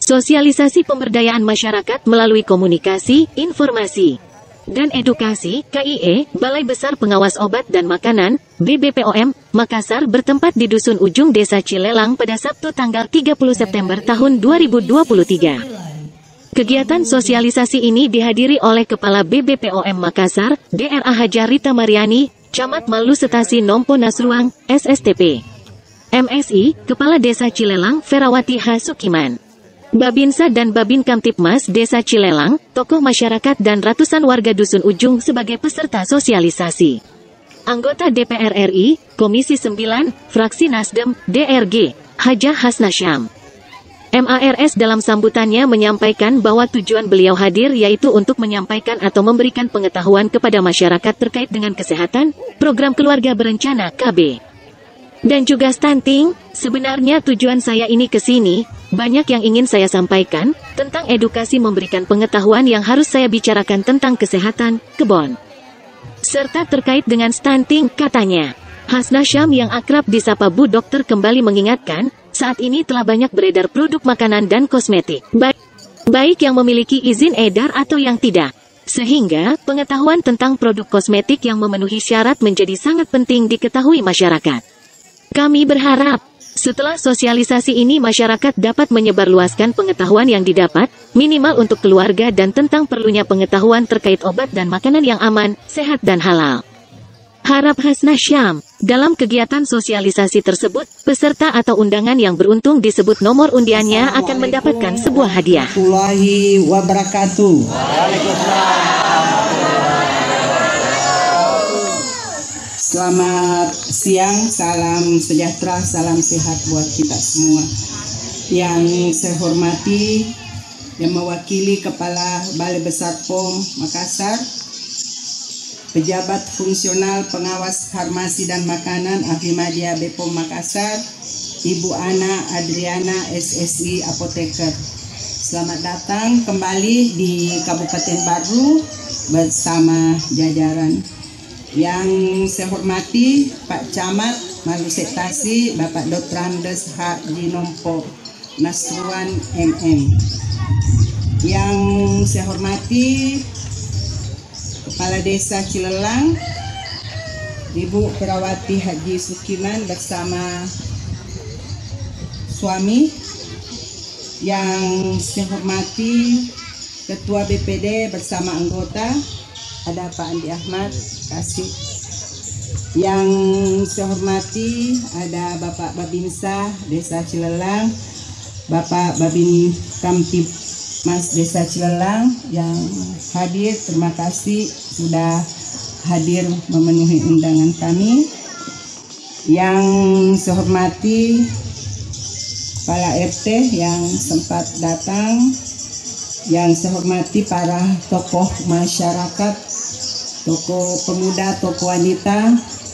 Sosialisasi pemberdayaan masyarakat melalui komunikasi, informasi, dan edukasi. KIE, Balai Besar Pengawas Obat dan Makanan, BBPOM, Makassar bertempat di Dusun Ujung Desa Cilelang pada Sabtu tanggal 30 September tahun 2023. Kegiatan sosialisasi ini dihadiri oleh Kepala BBPOM Makassar, DRA Haja Rita Mariani, Camat Malu Setasi Nompo Nasruang, SSTP. MSI, Kepala Desa Cilelang, Ferawati H. Sukiman. Babinsa dan Babin Kamtipmas Desa Cilelang, tokoh masyarakat dan ratusan warga Dusun Ujung sebagai peserta sosialisasi. Anggota DPR RI, Komisi 9, Fraksi Nasdem, DRG, Hajah Hasna Syam. MARS dalam sambutannya menyampaikan bahwa tujuan beliau hadir yaitu untuk menyampaikan atau memberikan pengetahuan kepada masyarakat terkait dengan kesehatan, program keluarga berencana KB. Dan juga stunting. Sebenarnya tujuan saya ini ke sini, banyak yang ingin saya sampaikan, tentang edukasi memberikan pengetahuan yang harus saya bicarakan tentang kesehatan, kebon. Serta terkait dengan stunting, katanya. Hasna Syam yang akrab disapa Bu Dokter kembali mengingatkan, saat ini telah banyak beredar produk makanan dan kosmetik. Baik yang memiliki izin edar atau yang tidak. Sehingga, pengetahuan tentang produk kosmetik yang memenuhi syarat menjadi sangat penting diketahui masyarakat. Kami berharap, setelah sosialisasi ini masyarakat dapat menyebarluaskan pengetahuan yang didapat, minimal untuk keluarga dan tentang perlunya pengetahuan terkait obat dan makanan yang aman, sehat dan halal. Harap Hasna Syam, dalam kegiatan sosialisasi tersebut, peserta atau undangan yang beruntung disebut nomor undiannya akan mendapatkan sebuah hadiah. Warahmatullahi wabarakatuh. Selamat siang, salam sejahtera, salam sehat buat kita semua. Yang saya hormati, yang mewakili Kepala Balai Besar POM Makassar, Pejabat Fungsional Pengawas Farmasi dan Makanan Afimadia BPOM Makassar, Ibu Ana Adriana SSI Apoteker. Selamat datang kembali di Kabupaten Baru bersama jajaran. Yang saya hormati Pak Camat Malu Setasi, Bapak Dr. Andes Haji Nompo Nasruan MM. Yang saya hormati Kepala Desa Cilelang, Ibu Ferawati Haji Sukiman bersama suami. Yang saya hormati Ketua BPD bersama anggota, ada Pak Andi Ahmad Kasih. Yang saya hormati ada Bapak Babinsa Desa Cilelang, Bapak Babin Kamtipmas Desa Cilelang yang hadir. Terima kasih sudah hadir memenuhi undangan kami. Yang saya hormati Kepala RT yang sempat datang. Yang saya hormati para tokoh masyarakat, tokoh pemuda, tokoh wanita,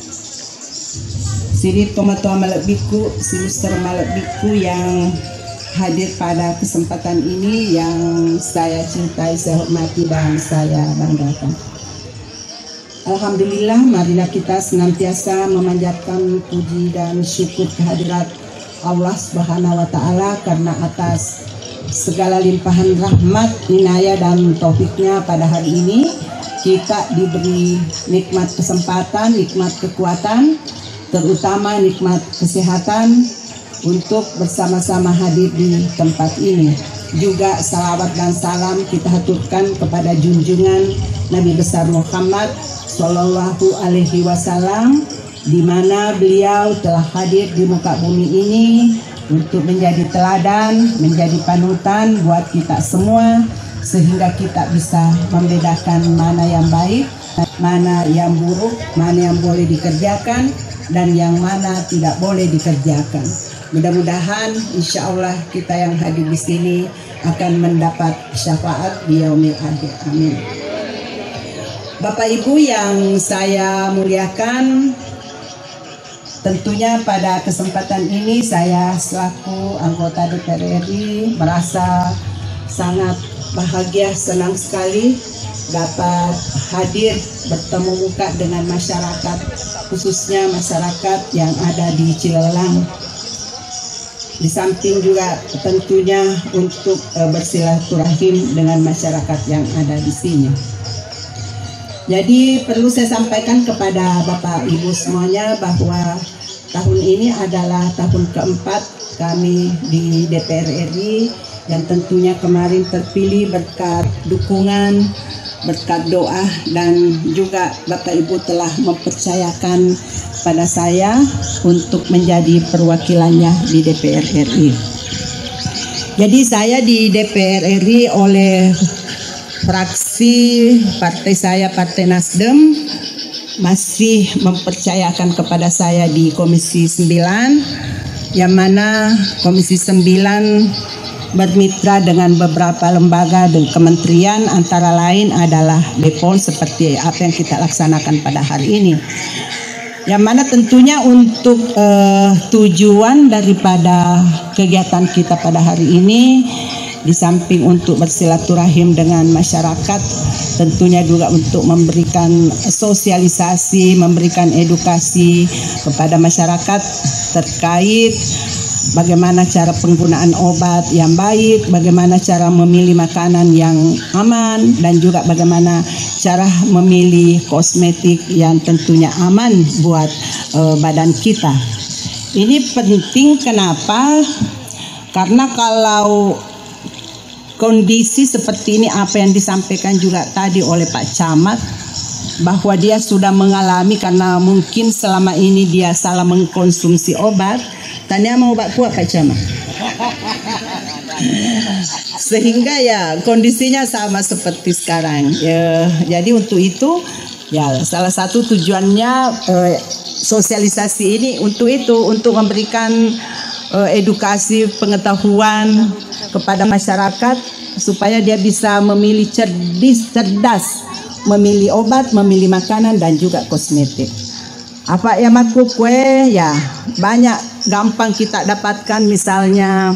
Siri Tomato Malak Biku, Sinister Malak Biku yang hadir pada kesempatan ini, yang saya cintai, saya hormati dan saya banggakan. Alhamdulillah, marilah kita senantiasa memanjatkan puji dan syukur kehadirat Allah Subhanahu wa Ta'ala karena atas segala limpahan rahmat, inayah dan taufiknya pada hari ini kita diberi nikmat kesempatan, nikmat kekuatan, terutama nikmat kesehatan untuk bersama-sama hadir di tempat ini. Juga salawat dan salam kita haturkan kepada junjungan Nabi besar Muhammad Sallallahu Alaihi Wasallam, di mana beliau telah hadir di muka bumi ini untuk menjadi teladan, menjadi panutan buat kita semua, sehingga kita bisa membedakan mana yang baik, mana yang buruk, mana yang boleh dikerjakan, dan yang mana tidak boleh dikerjakan. Mudah-mudahan insya Allah kita yang hadir di sini akan mendapat syafaat di yaumil akhir. Amin. Bapak Ibu yang saya muliakan, tentunya pada kesempatan ini saya selaku anggota DPR RI merasa sangat bahagia, senang sekali dapat hadir bertemu muka dengan masyarakat, khususnya masyarakat yang ada di Cilelang. Di samping juga tentunya untuk bersilaturahim dengan masyarakat yang ada di sini. Jadi perlu saya sampaikan kepada Bapak Ibu semuanya bahwa tahun ini adalah tahun keempat kami di DPR RI yang tentunya kemarin terpilih berkat dukungan, berkat doa, dan juga Bapak Ibu telah mempercayakan pada saya untuk menjadi perwakilannya di DPR RI. Jadi saya di DPR RI oleh fraksi partai saya, Partai Nasdem, masih mempercayakan kepada saya di Komisi 9, yang mana Komisi 9 bermitra dengan beberapa lembaga dan kementerian, antara lain adalah BPOM, seperti apa yang kita laksanakan pada hari ini. Yang mana tentunya untuk tujuan daripada kegiatan kita pada hari ini, di samping untuk bersilaturahim dengan masyarakat, tentunya juga untuk memberikan sosialisasi, memberikan edukasi kepada masyarakat terkait bagaimana cara penggunaan obat yang baik, bagaimana cara memilih makanan yang aman, dan juga bagaimana cara memilih kosmetik yang tentunya aman buat badan kita. Ini penting, kenapa? Karena kalau kondisi seperti ini, apa yang disampaikan juga tadi oleh Pak Camat, bahwa dia sudah mengalami karena mungkin selama ini dia salah mengkonsumsi obat. Tanya mau obat kuat Pak Camat. Sehingga ya kondisinya sama seperti sekarang. Jadi untuk itu ya salah satu tujuannya sosialisasi ini untuk itu, untuk memberikan edukasi pengetahuan kepada masyarakat supaya dia bisa memilih cerdas memilih obat, memilih makanan, dan juga kosmetik. Apa yang aku kue ya banyak gampang kita dapatkan, misalnya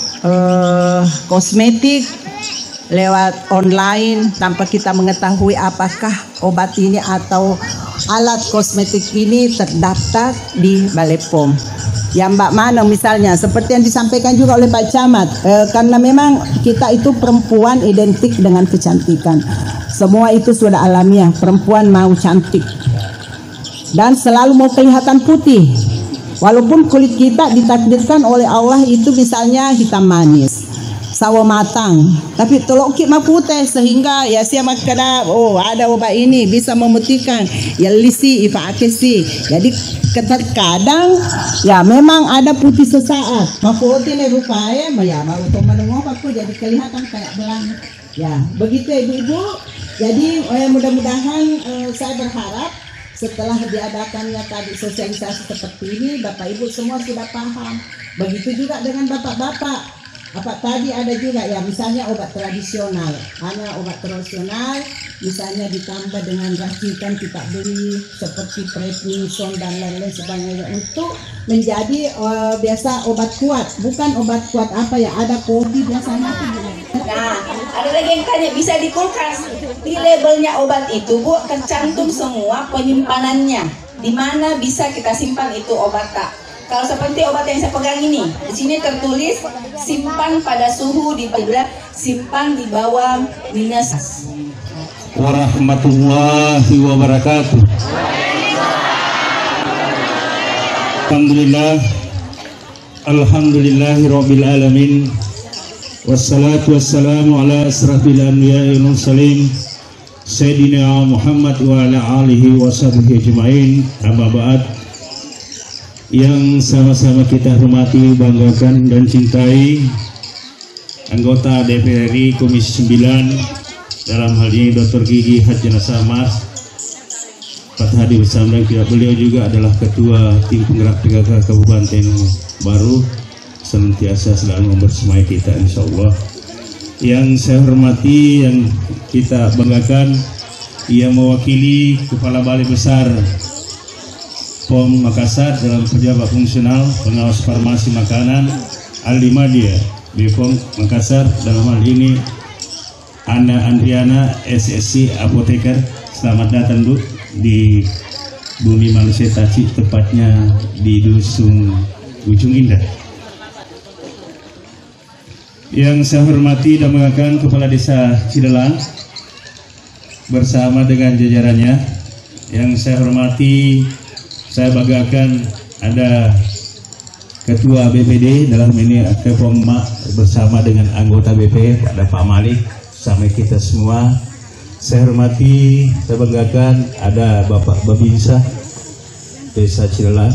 kosmetik lewat online tanpa kita mengetahui apakah obat ini atau alat kosmetik ini terdaftar di Balai POM. Ya Mbak Mano misalnya, seperti yang disampaikan juga oleh Pak Camat, karena memang kita itu perempuan identik dengan kecantikan. Semua itu sudah alamiah, perempuan mau cantik dan selalu mau kelihatan putih. Walaupun kulit kita ditakdirkan oleh Allah itu misalnya hitam manis, sawo matang, tapi toloki mah putih, sehingga ya siapa kada ada obat ini bisa memutihkan, ya lisi ifa akesi. Jadi terkadang ya memang ada putih sesaat, mafuti nih rupanya ya mau menengok aku jadi kelihatan kayak belang. Ya begitu ya ibu-ibu. Jadi mudah-mudahan saya berharap setelah diadakannya tadi sosialisasi seperti ini, Bapak Ibu semua sudah paham. Begitu juga dengan Bapak-Bapak. Apa tadi ada juga ya, misalnya obat tradisional, hanya obat tradisional, misalnya ditambah dengan racikan kita beli seperti prednison dan lain-lain sebagainya untuk menjadi biasa obat kuat, bukan obat kuat apa ya, ada kopi biasanya. Nah, ada lagi yang tanya, bisa di kulkas? Di labelnya obat itu Bu tercantum semua penyimpanannya, di mana bisa kita simpan itu obat tak. Kalau seperti obat yang saya pegang ini, di sini tertulis simpan pada suhu di bawah, simpan di bawah minus. Warahmatullahi wabarakatuh. Alhamdulillahirabbil alamin. Wassalatu wassalamu ala asrafil anbiya'i wal mursalin Sayyidina Muhammad wa ala alihi wa sahbihi ajma'in. Amma ba'd. Yang sama-sama kita hormati, banggakan, dan cintai anggota DPR RI Komisi 9, dalam hal ini Dr. Gigi Hajjana Samad Pak Hadi bersama beliau juga adalah Ketua Tim Penggerak PKK Kabupaten Baru, senantiasa selalu membersamai kita insyaallah. Yang saya hormati, yang kita banggakan, ia mewakili Kepala Balai Besar POM Makassar dalam pejabat fungsional pengawas farmasi makanan Al-Limadia di POM Makassar, dalam hal ini Ana Andriana SSC Apoteker. Selamat datang Bu di Bumi Manusia Taci, tepatnya di Dusun Ujung Indah. Yang saya hormati dan banggakan Kepala Desa Cilelang bersama dengan jajarannya. Yang saya hormati, saya banggakan ada Ketua BPD dalam ini Kepongma bersama dengan anggota BP, ada Pak Malik, sama kita semua. Saya hormati, saya banggakan ada Bapak Babinsa Desa Cilelang,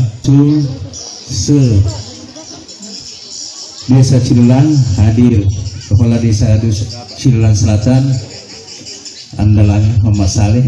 Desa Cilelang hadir Kepala Desa Cilelang Selatan andalan Muhammad Saleh.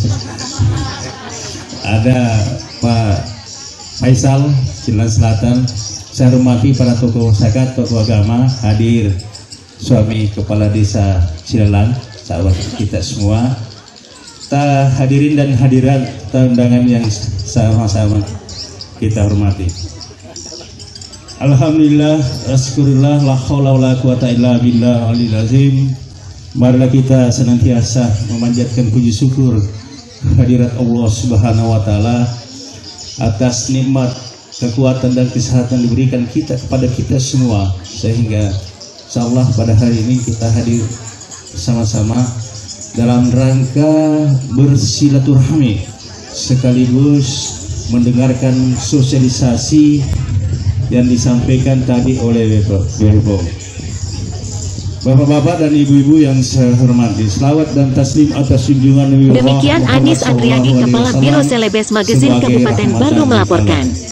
Ada Pak Faisal Cilelang Selatan. Saya hormati para tokoh masyarakat, tokoh agama hadir, suami Kepala Desa Cilelang, sahabat kita semua, hadirin dan hadirat undangan yang sama-sama kita hormati. Alhamdulillah, askurullah, la haula wala quwata illa billah aliyil azim. Marilah kita senantiasa memanjatkan puji syukur hadirat Allah Subhanahu wa taala atas nikmat, kekuatan dan kesehatan diberikan kepada kita semua, sehingga insyaallah pada hari ini kita hadir bersama-sama dalam rangka bersilaturahmi sekaligus mendengarkan sosialisasi yang disampaikan tadi oleh Bapak. Bapak-bapak dan ibu-ibu yang saya hormati, selawat dan taslim atas junjungan Nabi. Demikian Anis Andriani, Kepala Biro Selebes Magazine Kabupaten Baru melaporkan.